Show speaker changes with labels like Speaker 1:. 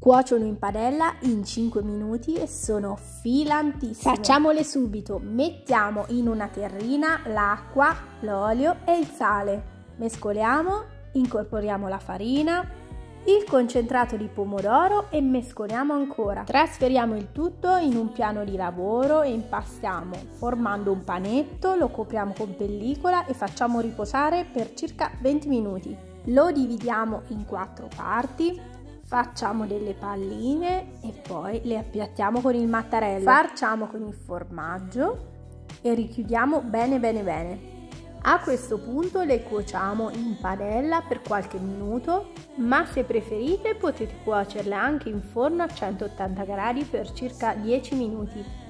Speaker 1: Cuociono in padella in 5 minuti e sono filantissime. Facciamole subito. Mettiamo in una terrina l'acqua, l'olio e il sale. Mescoliamo, incorporiamo la farina, il concentrato di pomodoro e mescoliamo ancora. Trasferiamo il tutto in un piano di lavoro e impastiamo formando un panetto, lo copriamo con pellicola e facciamo riposare per circa 20 minuti. Lo dividiamo in 4 parti. Facciamo delle palline e poi le appiattiamo con il mattarello. Farciamo con il formaggio e richiudiamo bene bene bene. A questo punto le cuociamo in padella per qualche minuto, ma se preferite potete cuocerle anche in forno a 180 gradi per circa 10 minuti.